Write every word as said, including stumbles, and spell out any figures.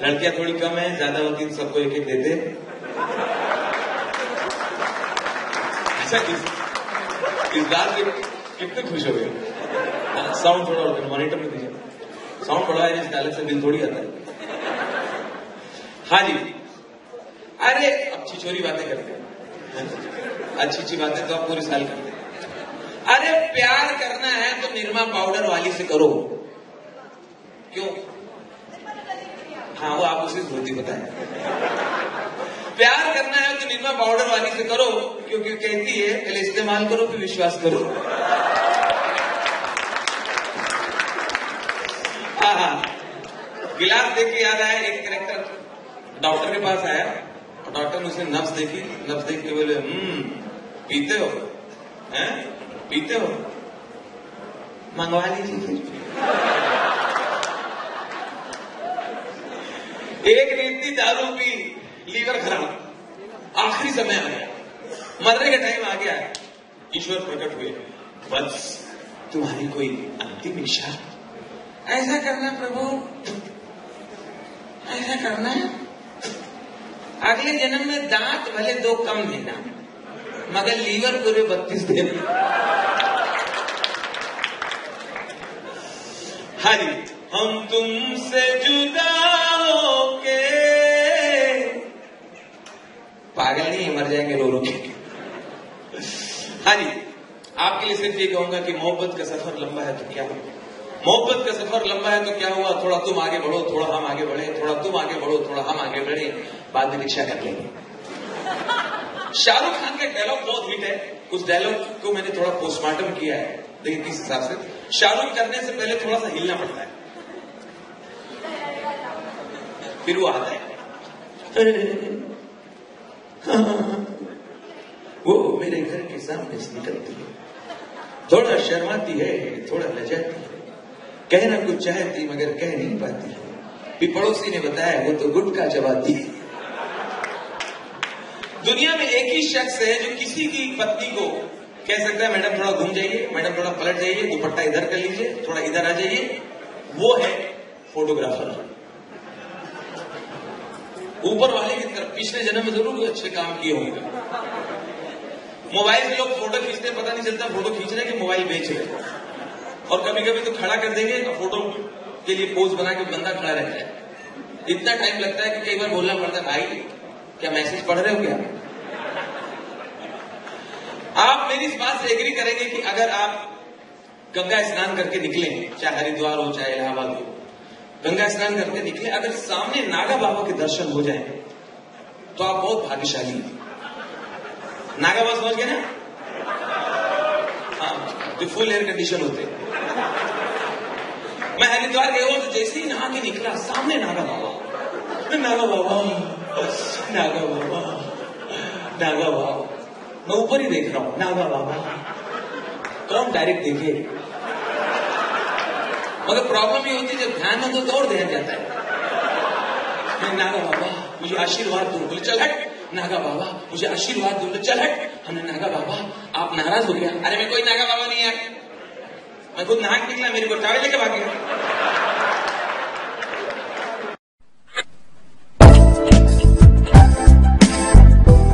लड़कियां थोड़ी कम है, ज्यादा होती तो सबको एक एक देते। अच्छा, इस, इस बात पे कितने खुश हो गए। साउंड थोड़ा और मॉनिटर में दीजिए, साउंड थोड़ा है, इसका अलग से बिल थोड़ी आता है। हाँ जी, अरे अब छिछोरी बातें करते हैं, अच्छी अच्छी बातें तो आप पूरी साल करते हैं। अरे प्यार करना है तो निरमा पाउडर वाली से करो। क्यों? हाँ, वो आप उसे धोती बताए। प्यार करना है तो निरमा पाउडर वाली से करो, क्योंकि कहती है पहले इस्तेमाल करो फिर विश्वास करो। हाँ हाँ, गिलास देख के याद आया, एक कैरेक्टर डॉक्टर के पास आया और डॉक्टर ने उसने नब्ज देखी, नब्ज देख के बोले, हम्म पीते हो? हैं? पीते हो? मंगवा लीजिए फिर। एक ने इतनी दारू पी, लीवर खराब, आखिरी समय आ गया, मरने का टाइम आ गया, ईश्वर प्रकट हुए, बस तुम्हारी कोई अंतिम इच्छा? ऐसा करना प्रभु, ऐसा करना है, अगले जन्म में दांत भले दो कम देना, मगर लीवर पूरे बत्तीस देना। हरी हम तुमसे जुदा होके, पागल नहीं मर जाएंगे रो रो के। हरी आपके लिए सिर्फ ये कहूंगा कि मोहब्बत का सफर लंबा है तो क्या हुआ, मोहब्बत का सफर लंबा है तो क्या हुआ, थोड़ा तुम आगे बढ़ो, थोड़ा हम आगे बढ़े, थोड़ा तुम आगे बढ़ो, थोड़ा हम आगे बढ़े, बाद में रिक्शा कर लेंगे। शाहरुख खान का डायलॉग बहुत हिट है, उस डायलॉग को मैंने थोड़ा पोस्टमार्टम किया है। देखिए किस हिसाब से, शाहरुख करने से पहले थोड़ा सा हिलना पड़ता है, फिर वो आता है। वो मेरे घर के सामने से निकलती है, थोड़ा शर्माती है, थोड़ा लजाती है, कहना कुछ चाहती मगर कह नहीं पाती है। भी पड़ोसी ने बताया वो तो गुटखा चबाती है। दुनिया में एक ही शख्स है जो किसी की पत्नी को कह सकता है मैडम थोड़ा घूम जाइए, मैडम थोड़ा पलट जाइए, दुपट्टा इधर कर लीजिए, थोड़ा इधर आ जाइए, वो है फोटोग्राफर। ऊपर वाले की तरफ पिछले जन्म में जरूर अच्छे काम किए होंगे। मोबाइल में लोग फोटो खींचते हैं, पता नहीं चलता फोटो खींच रहे कि मोबाइल बेच रहे, और कभी कभी तो खड़ा कर देंगे और फोटो के लिए पोज बना के बंदा खड़ा रहता है। इतना टाइम लगता है कि कई बार बोलना पड़ता है भाई क्या मैसेज पढ़ रहे हो क्या? आप मेरी इस बात से एग्री करेंगे कि अगर आप गंगा स्नान करके निकले, चाहे हरिद्वार हो चाहे इलाहाबाद हो, गंगा स्नान करके निकले, अगर सामने नागा बाबा के दर्शन हो जाए तो आप बहुत भाग्यशाली हैं। नागा बाबा समझ गए ना? हाँ, जो फुल एयर कंडीशन होते हैं। मैं हरिद्वार गया हूं तो जैसे ही नहा के निकला, सामने नागा बाबा, नागा बाबा, नागा बाबा, नागा बाबा, मैं ऊपर ही देख रहा हूं, नागा बाबा, कौन डायरेक्ट देखे। मगर प्रॉब्लम ये होती है जब ध्यान में तो दौड़ ध्यान जाता है। मैं नागा बाबा मुझे आशीर्वाद दो, बोले चल हट, नागा बाबा मुझे आशीर्वाद दो, चल हट। हमने नागा बाबा आप नाराज हो गया? अरे मैं कोई नागा बाबा नहीं है, मैं खुद नहा के निकला, मेरे को टावे लेके भाग गया।